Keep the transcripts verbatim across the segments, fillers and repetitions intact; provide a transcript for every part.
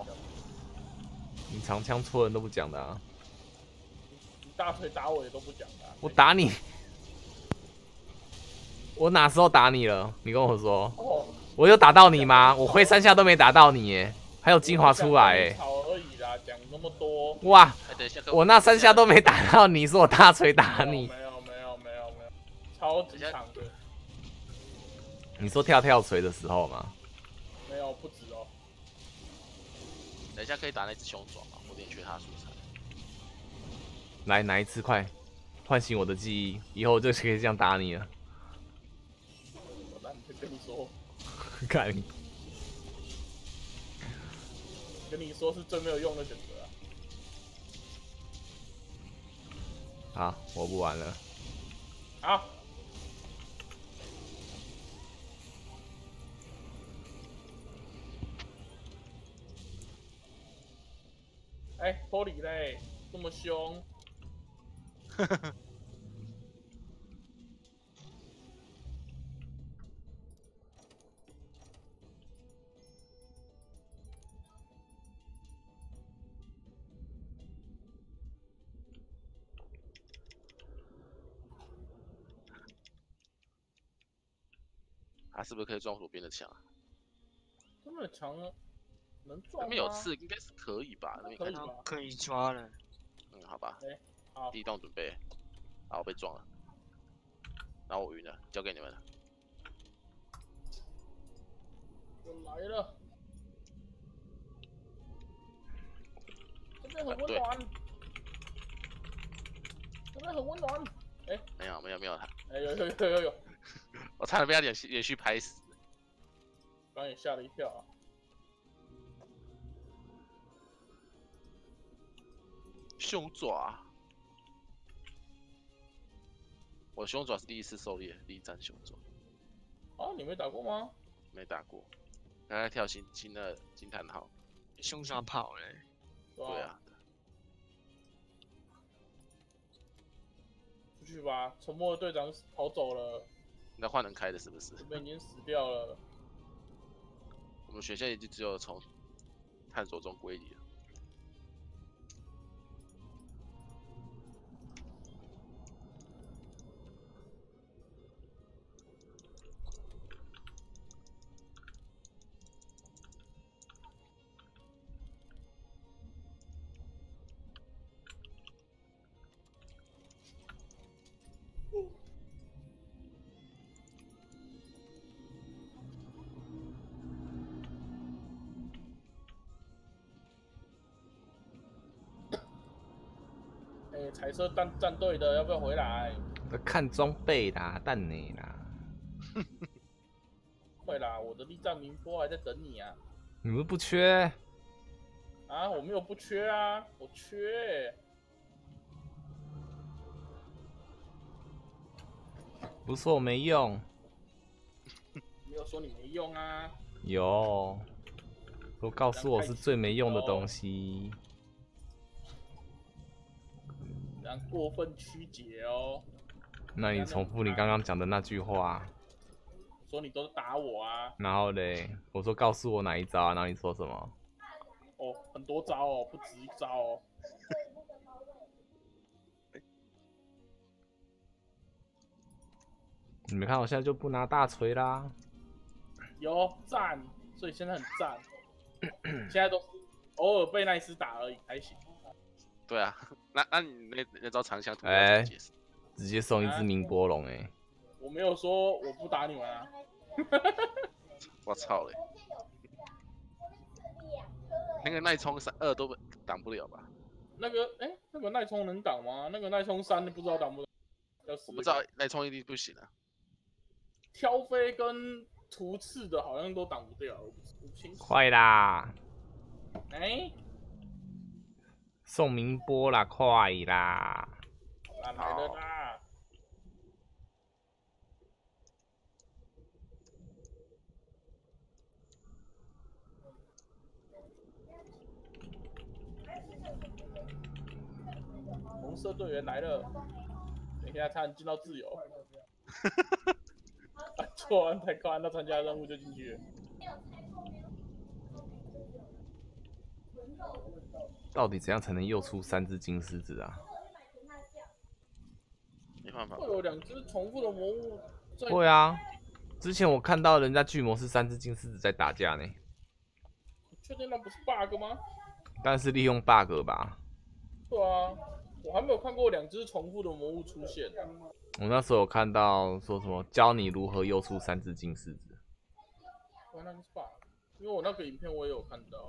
你长枪戳人都不讲的啊！ 你大腿打我也都不讲的、啊。 我打你，我哪时候打你了？你跟我说。哦。我有打到你吗？我挥三下都没打到你耶，还有精华出来耶。 吵而已啦，讲那么多。 哇！我那三下都没打到你，是我大锤打你。 没有没有没有没有，超级长的。 你说跳跳锤的时候吗？ 没有，不止哦。 等一下可以打那只凶爪吗？我有点缺他素材。 来，哪一次快唤醒我的记忆，以后就可以这样打你了。 我懒得跟你说。 看， 跟你说是最没有用的选择啊！好，我不玩了。 好。哎、欸，玻璃嘞，这么凶。 他是不是可以撞左边的墙？ 这么强，能撞吗？ 那边有刺，应该是可以吧？那边可以吧？ 可以抓了。 嗯，好吧。 哎、欸，好， 地洞准备。好，我被撞了。然后我晕了，交给你们了。 我来了。这边很温暖。这边很温暖。哎、欸， 没有没有没有他。 哎、欸，有有有有有。 我差点被他连续连续拍死， 刚也吓了一跳啊！ 凶爪，我的凶爪是第一次狩猎，第一战凶爪。 啊，你没打过吗？ 没打过，刚才跳新新的惊叹号， 凶爪跑嘞、欸。 对啊。 出去吧，沉默的队长跑走了。 那换人开的是不是？ 我们已经死掉了。 我们学校也就只有从探索中归离了。 哎、欸，彩色战战队的要不要回来？ 看装备啦，蛋你啦。 会啦，我的力战名波还在等你啊。 你们不缺？ 啊，我没有不缺啊，我缺。 不是我没用。 没有说你没用啊。 有。都告诉我是最没用的东西。 这样过分曲解哦。 那你重复你刚刚讲的那句话。 说你都是打我啊。 然后嘞，我说告诉我哪一招啊？然后你说什么？ 哦，很多招哦，不止一招哦。 你没看我现在就不拿大锤啦。 有赞，所以现在很赞。现在都是偶尔被奈斯打而已，还行。 对啊，那那你那那招长枪图哎，直接送一只鸣波龙哎！ 我没有说我不打你们啊。 我操嘞！那个耐冲三二都挡不了吧？ 那个哎、欸，那个耐冲能挡吗？那个耐冲三不知道挡不挡。 我不知道耐冲一定不行啊。 挑飞跟图刺的好像都挡不掉，我不清楚。 快啦！ 哎、欸， 送鸣波啦，快啦！ 来了啦！红色队员来了，等一下他进到自由。啊，做完太快，按照参加任务就进去了。 到底怎样才能诱出三只金狮子啊？ 没办法会，有两只重复的魔物在。 会啊，之前我看到人家巨魔是三只金狮子在打架呢， 确定那不是 bug 吗？ 但是利用 bug 吧。 对啊，我还没有看过两只重复的魔物出现。 我那时候有看到说什么教你如何诱出三只金狮子。 原来是 bug，因为我那个影片我也有看到。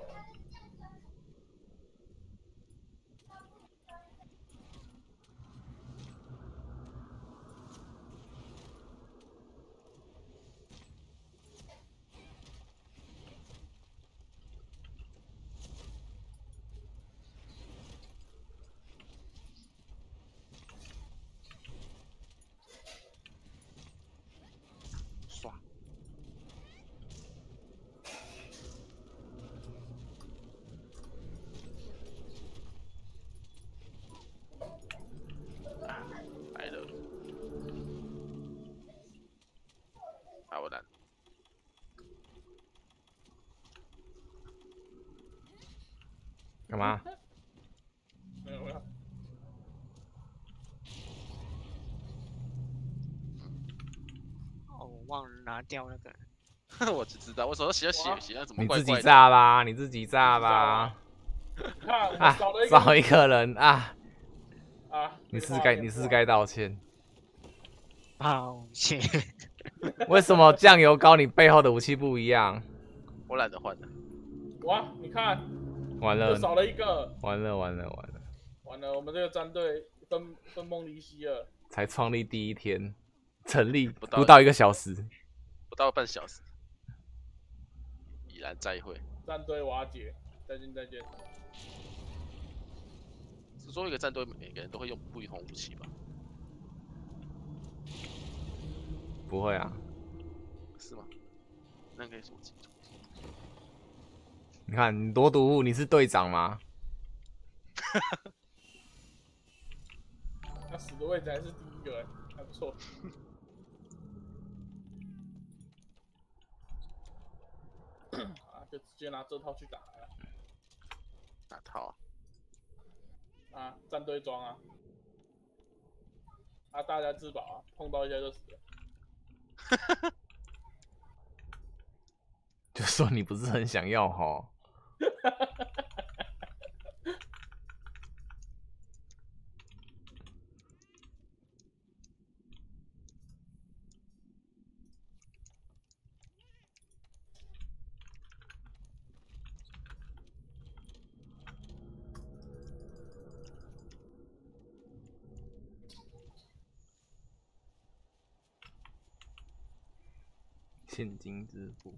刷。来了，啊，我难。 干嘛？ 没有没有。 哦，我忘了拿掉那个。 我就知道，为什么写要写写，那怎么你自己怪怪的？ 炸吧，你自己炸吧。 你看，我啊少了一，个少一个人啊！ 啊！ 你是该你是该道歉。 抱歉。 为什么酱油膏你背后的武器不一样？ 我懒得换了。 哇，你看， 完了又少了一个， 完了完了完了！ 完了，我们这个战队分分崩离析了。 才创立第一天，成立不到不到一个小时。 不到半小时，已然再会。 战队瓦解，再见再见。 是说一个战队每个人都会用不同武器吧？ 不会啊， 是吗？那可以什么记住？ 你看你多毒，你是队长吗？ 他死的位置还是第一个，还不错。啊，就直接拿这套去打了。 哪套啊？ 啊，战队装啊。啊，大家自保啊，碰到一下就死了。 就说你不是很想要吼。现金支付，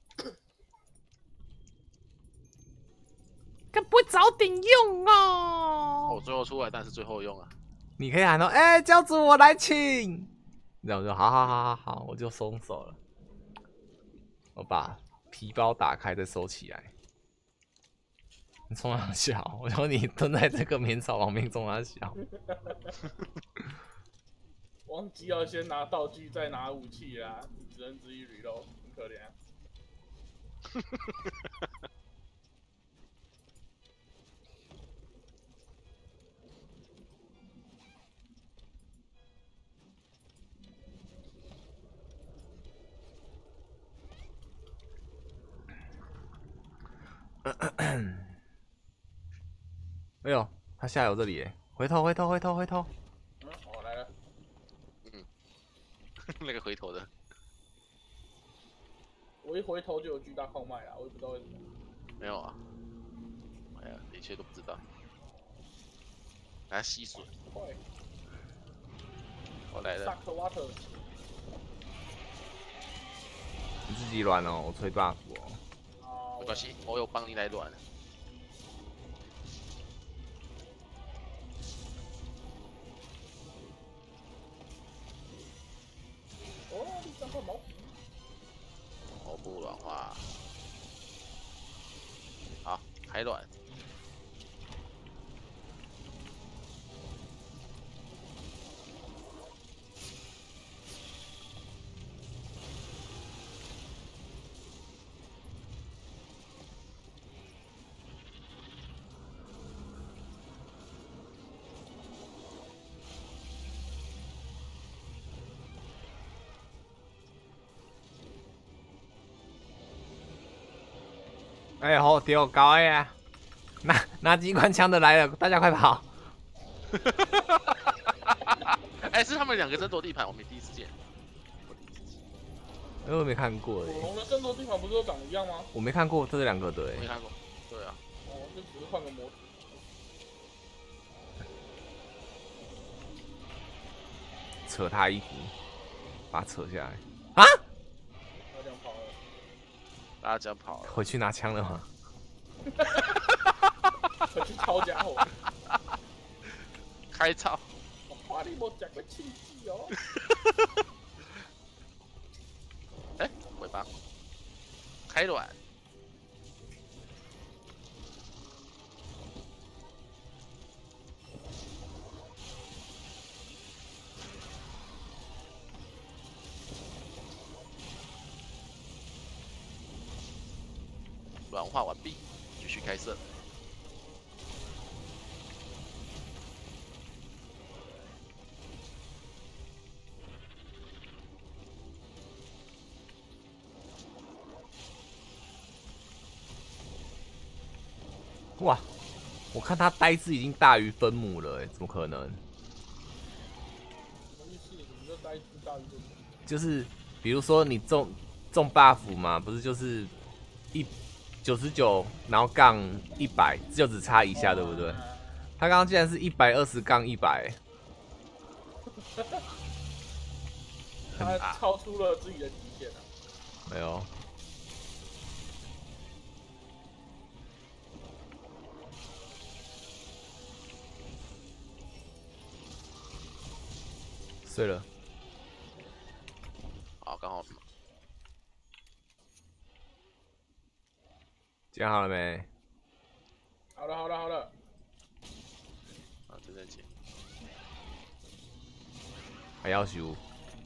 该不会早点用哦？ 哦，最后出来，但是最后用啊。 你可以喊说：“哎、欸，教主我来请。”然后我就好好好好好，我就松手了。我把皮包打开再收起来。你冲哪小？我说你蹲在这个棉草旁边冲哪小？ 忘记要先拿道具，再拿武器啦，只能自己捋喽，很可怜、啊。 哎呦，他下游这里耶！回头，回头，回头，回头！ 嗯，我、哦、来了。 嗯，那个回头的。 我一回头就有巨大矿脉啦，我也不知道为什么。 没有啊。哎呀，一切都不知道。来吸水。 快！ 我来了。 Suck water。 你自己软哦，我吹 buff 哦。 啊， 没关系，我有帮你来软。 哦，你长块毛皮。 头部软化。好，还软。 哎，好丢高呀！拿拿机关枪的来了，大家快跑！ 哎，是他们两个争夺地盘，我没第一次见。 因为我没看过哎。 恐龙的争夺地盘不是都长一样吗？ 我没看过这两个的哎。 没看过。对啊。 哦，就只是换个模组。 扯他衣服，把他扯下来。啊！ 他这样跑了。 大家这样跑了。 回去拿枪了吗？ 回去抄家伙。 开操！ 我花你没讲过亲戚哦。 哎，尾巴开卵。软化完毕，继续开射。 哇，我看他呆字已经大于分母了，哎，怎么可能？ 什么意思？什么叫呆字大于分母？ 就是比如说你中中 buff 嘛，不是就是一九十九，然后杠一百，就只差一下，对不对？ 哦、 他刚刚竟然是一百二十杠一百， 他超出了自己的极限啊！ 没有。碎了。 好，刚好。 讲好了没？ 好了，好了，好了。 啊，真正解。 还要修。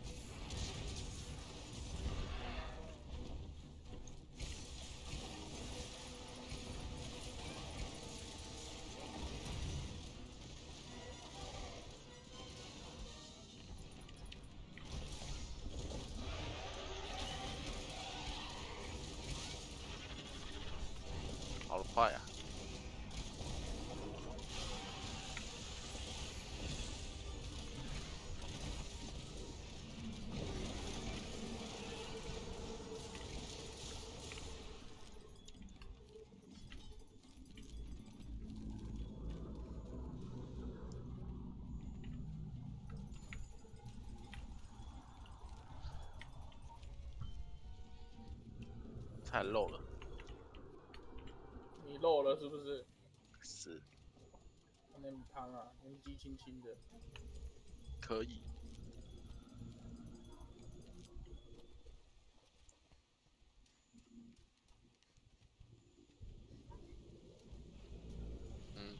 好快啊！太漏了。 你漏了是不是？ 是。 那汤啊，年纪轻轻的。 可以。嗯。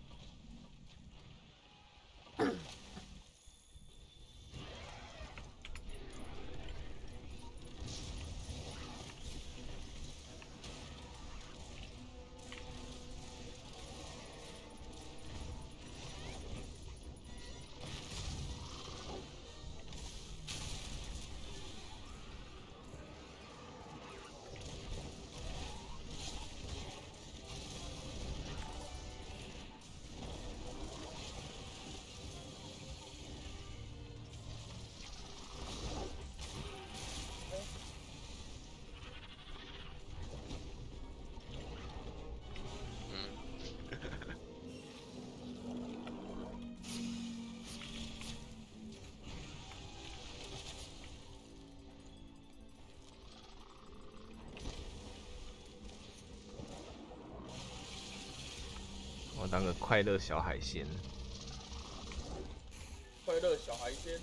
我当个快乐小海鲜。 快乐小海鲜。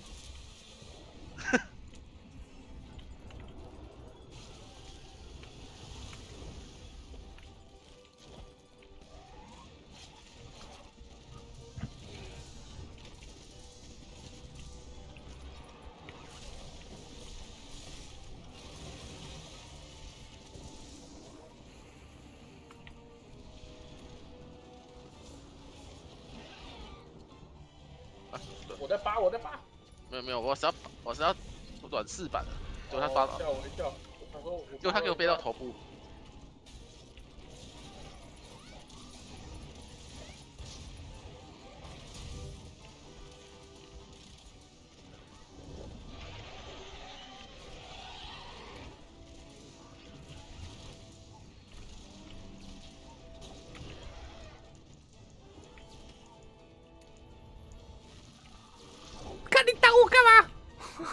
我在扒，我在扒。 没有没有，我是要我是要软式版的，结果他抓到， 吓我一跳，我想说， 结果他给我背到头部。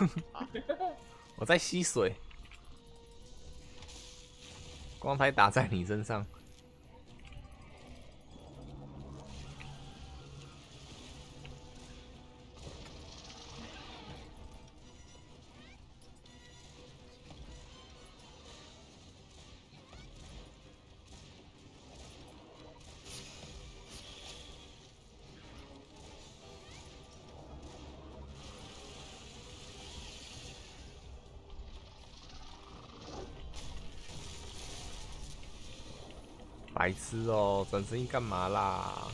我在吸水，光台打在你身上。白痴哦、喔，转声音干嘛啦？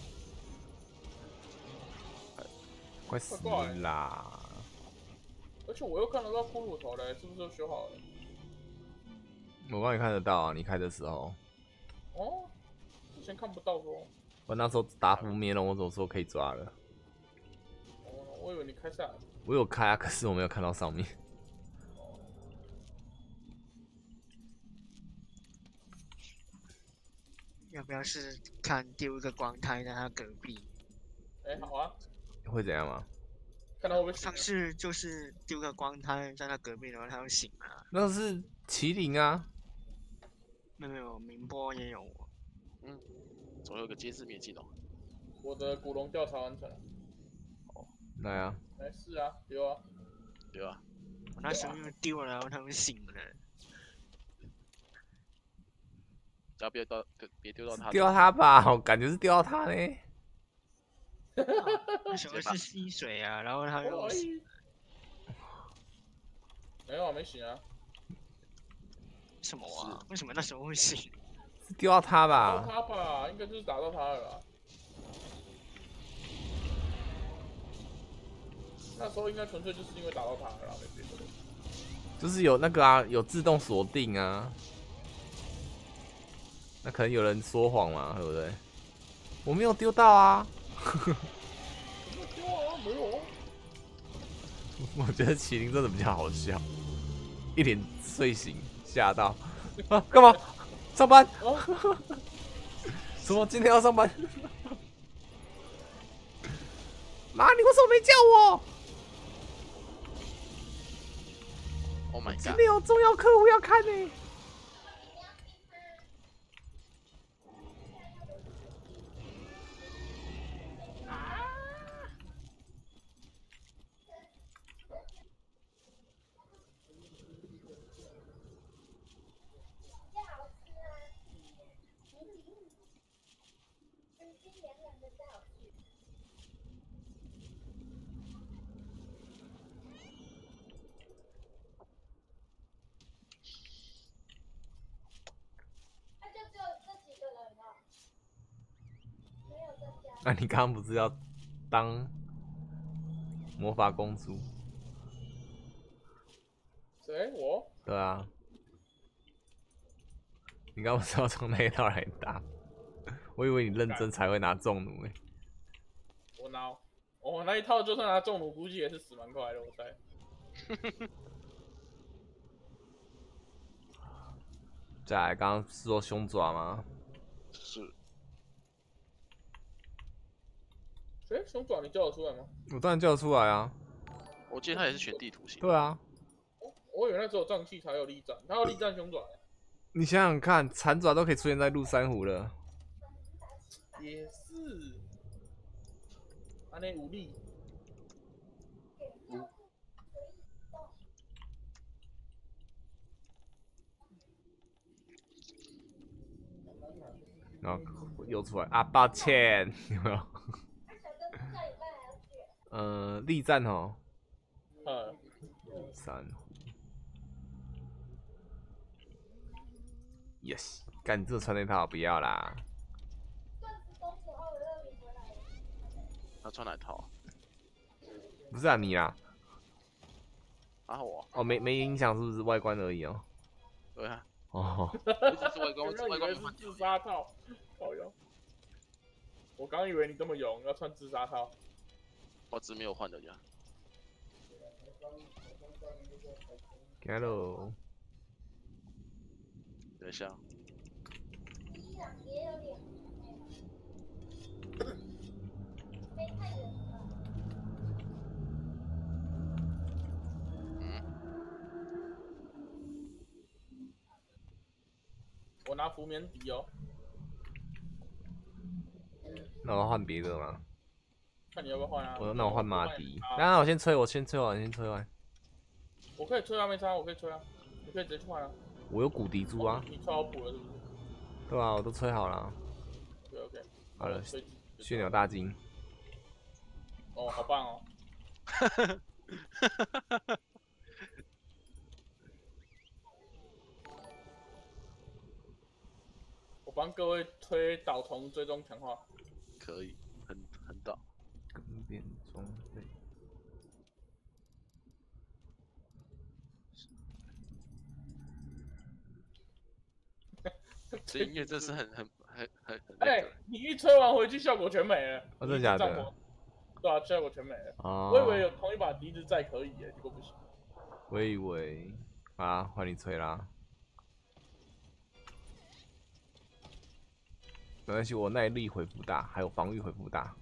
快死了啦！ 而且我又看得到骷髅头嘞，是不是都修好了？ 我帮你看得到啊，你开的时候。 哦，之前看不到说。 我那时候打服灭龙，我怎么说可以抓了？ 哦，我以为你开下来。 我有开啊，可是我没有看到上面。 要不要是看丢一个光胎在他隔壁？ 哎、欸，好啊。 会怎样吗？ 看他会不会醒、啊？ 上次就是丢个光胎在他隔壁，然后他就醒了。 那是麒麟啊。 没有没有，明波也有。 嗯，总有个接字灭技能。 我的古龙调查完成了。 哦，来啊。 没事啊，丢啊。 丢啊。 我那时候又丢了，然后他们醒了。 只要别到，别丢到他。 丢到他吧，我感觉是丢到他呢。 那时候是吸水啊，然后他又醒。 没有啊，没醒啊。 什么啊？为什么那时候会醒？ 是丢到他吧？ 打到他吧，应该就是打到他了啦。那时候应该纯粹就是因为打到他了啦，没别的。 就是有那个啊，有自动锁定啊。那可能有人说谎嘛，对不对？我没有丢到啊。 没有丢啊，没有。 我觉得麒麟真的比较好笑，一脸睡醒吓到啊！干嘛？上班？ 啊、 什么？今天要上班？妈，你为什么没叫我 ？Oh my god！ 今天有重要客户要看呢、欸。那、啊、你刚刚不是要当魔法公主？ 谁？我？ 对啊。你刚刚不是要从那一套来打？我以为你认真才会拿重弩诶。 我拿，我、哦、那一套就算拿重弩，估计也是死蛮快的，我猜。 再来，刚刚是说凶爪吗？ 是。 哎、欸，凶爪你叫得出来吗？ 我当然叫得出来啊。 我记得他也是全地图型。 对啊。 我以为那只有瘴气才有力战，他有力战凶爪、欸。 你想想看，残爪都可以出现在鹿珊瑚了。 也是。他那武力。 嗯。 然后又出来啊，抱歉，有没有？呃，力战哦。 呃。 珊瑚。Yes， 干，你这穿那套不要啦。 他穿哪套？ 不是啊，你啊。 啊我。 哦，没没影响，是不是外观而已哦？ 对啊。 哦。 只是外观，外观是自杀套。好用。我刚以为你这么勇，要穿自杀套。 我只没有换的呀。 Hello。 等一下。 我拿浮棉笛哦。 那我换别的吗？ 看你要不要换啊？ 我那我换马迪。 啊那我先吹，我先吹完，先吹完。 我可以吹啊，没差，我可以吹啊，你可以直接去换啊。 我有骨笛珠啊。 你吹好补了是不是？ 对啊，我都吹好了。 OK OK。 好了， 血血鸟大金。 哦，好棒哦。我帮各位推导虫追踪强化。 可以，很很导。 更变装备。 这音乐真是很很很很很。 哎、欸，你一吹完回去效果全没了。 哦，真的假的？ 对啊，效果全没了。 哦。 我以为有同一把笛子在可以耶，结果不行。 我以为，啊，换你吹啦。没关系，我耐力回复大，还有防御回复大。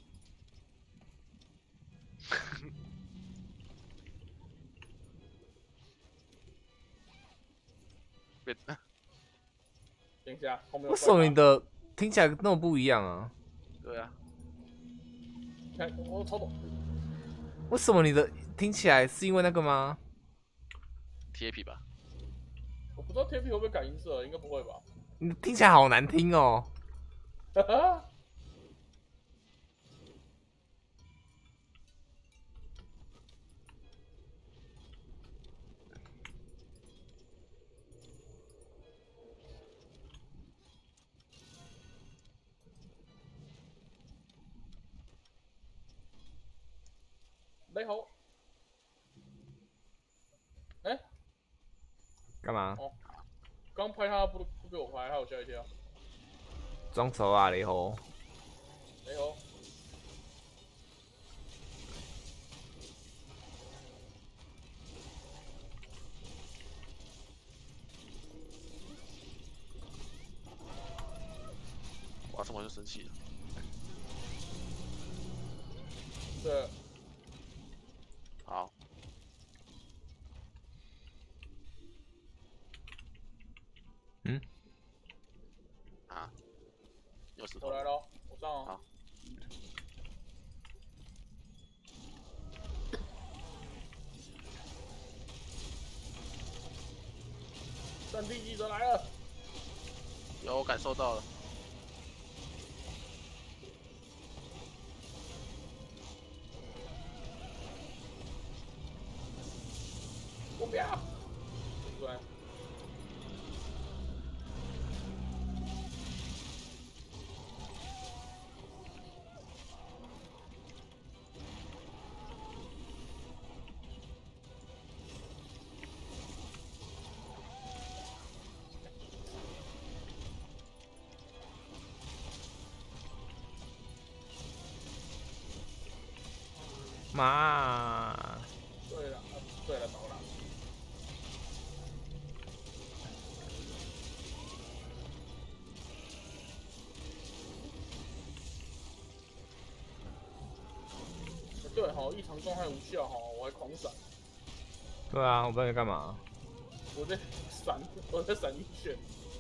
等一下，后面有。 为什么你的听起来那么不一样啊？ 对啊。 看，我超懂。 为什么你的听起来是因为那个吗？ 贴皮吧。 我不知道贴皮会不会改音色，应该不会吧？ 你听起来好难听哦。 哈哈。雷猴。哎、欸。 干嘛？ 哦，刚拍他不不给我拍，害我吓一跳。 装熟啊，雷猴。 雷猴。 哇，这么就生气了。 对。 好。 嗯。 啊。有石头。 我来了，我上哦。 好。 战地记者来了。 有，我感受到了。 我不要。对。 妈。 对了，对了，倒了。对哈，异常状态无效哈，我还狂闪。 对啊，我不知道你干嘛。 我在闪，我在闪一圈。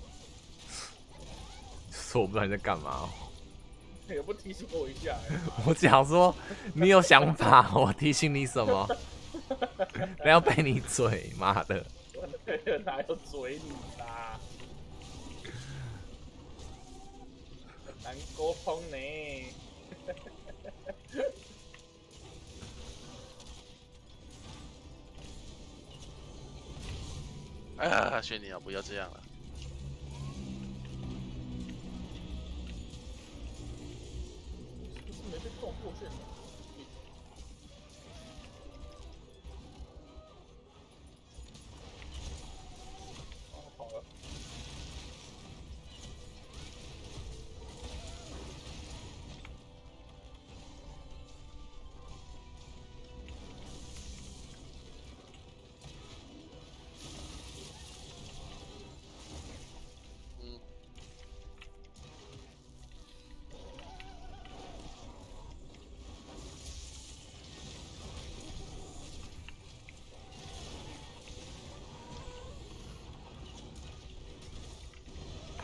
说我不知道你在干嘛。 也不提醒我一下、欸。 我讲说你有想法，我提醒你什么？不要被你嘴，妈的！ 我哪有嘴你啦？很难沟通呢。 哎呀，雪妮啊，不要这样了。 不是没被撞过去。哦，跑了。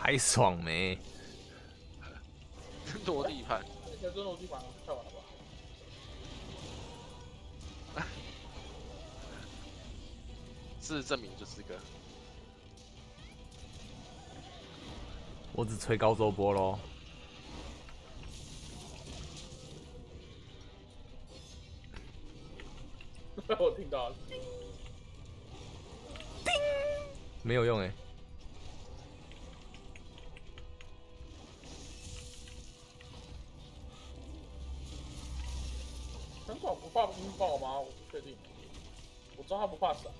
还爽没？ 落地盘， 这个落地盘太晚了吧？ 事实证明就是个。 我只吹高周波咯。 我听到了。 没有用哎、欸。 很少不怕音爆吗？我不确定。我知道他不怕闪。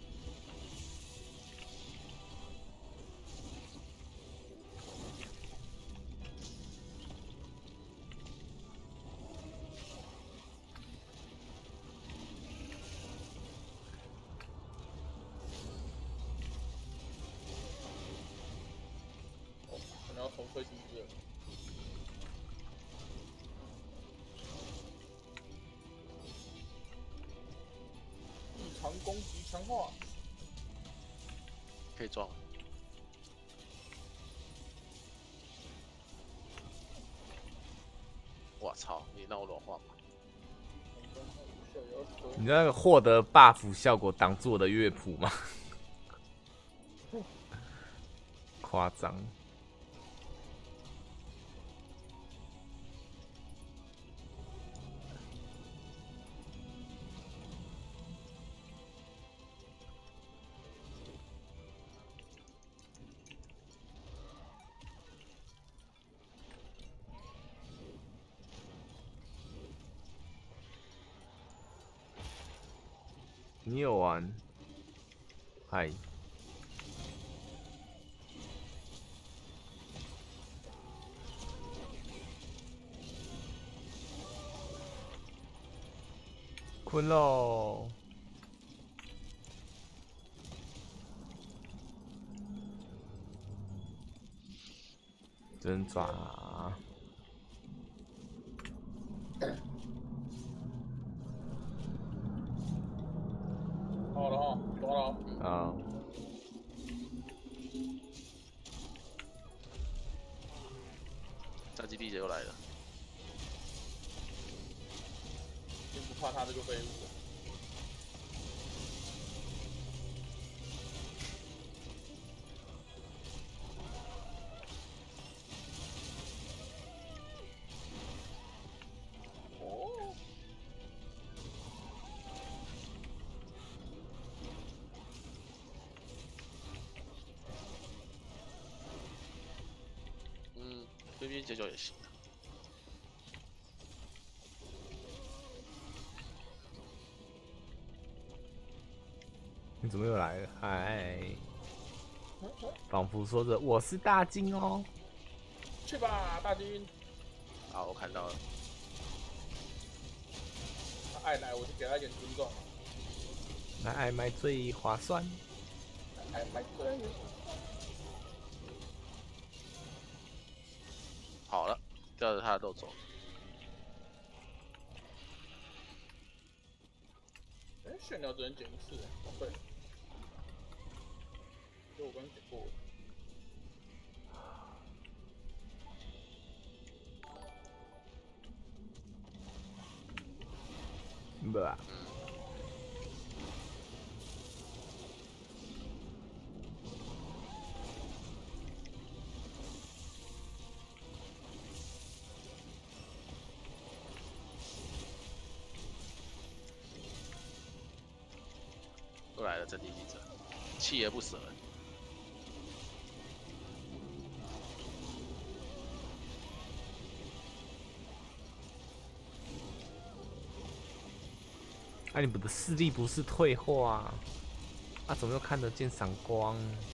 可能要重推第一个。异常攻击强化， 可以撞。我操！你让我软化吧。 你知道那个获得 buff 效果挡住我的乐谱吗？夸张。你有玩？嗨。困喽。真爪。 好了哈，懂了。 啊。 战机地姐又来了。 先不怕他这个废物。哦。 嗯，边边解救也行。 你怎么又来了？嗨！仿佛说着我是大金哦。 去吧，大军。 好，我看到了。 他爱来，我就给他一点尊重。 那爱买最划算。 爱买最。 好了，吊着他的豆走。 哎，炫鸟只能捡一次，好废。这我刚捡过了。 不啊。 又来了，阵地记者，锲而不舍。 啊，你们的视力不是退化啊？啊，怎么又看得见闪光？